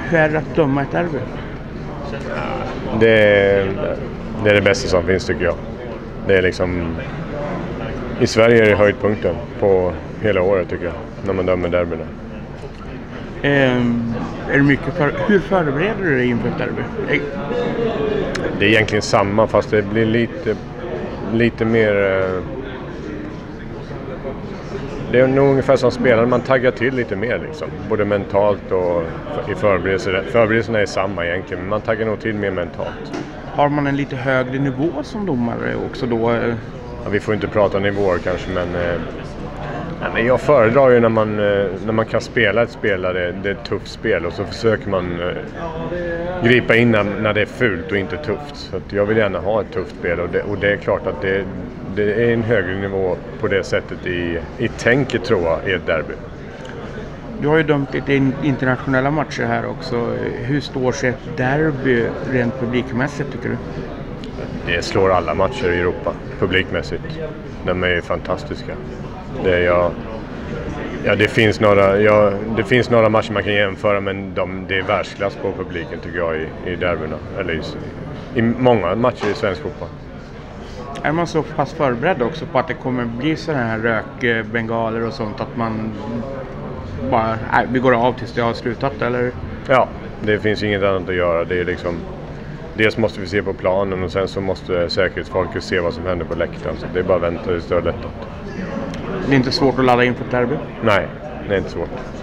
Hur är det att döma ett derby? Det är det bästa som finns, tycker jag. Det är liksom... I Sverige är det höjdpunkten på hela året, tycker jag, när man dömer derbyna. Är det mycket hur förbereder du dig inför ett derby? Det är egentligen samma, fast det blir lite mer... Det är nog ungefär som spelare, man taggar till lite mer liksom. Både mentalt och i förberedelser. Förberedelserna är samma egentligen, men man taggar nog till mer mentalt. Har man en lite högre nivå som domare också då? Ja, vi får inte prata nivåer kanske, men jag föredrar ju när man kan spela ett spel där det är ett tufft spel, och så försöker man gripa in när det är fult och inte tufft. Så att jag vill gärna ha ett tufft spel, och det är klart att det är en högre nivå på det sättet i tänket, tror jag, i ett derby. Du har ju dömt lite internationella matcher här också. Hur står sig ett derby rent publikmässigt, tycker du? Det slår alla matcher i Europa, publikmässigt. De är ju fantastiska. Det finns några matcher man kan jämföra, men det är världsklass på publiken, tycker jag, i derbyna. Eller i många matcher i svensk fotboll. Är man så pass förberedd också på att det kommer bli sådana här rökbengaler och sånt, att man bara, vi går av tills det har slutat, eller? Ja, det finns inget annat att göra. Det är liksom, dels måste vi se på planen, och sen så måste säkerhetsfolket se vad som händer på läktaren. Så det är bara att vänta, det står lättat. Det är inte svårt att ladda in för ett derby? Nej, det är inte svårt.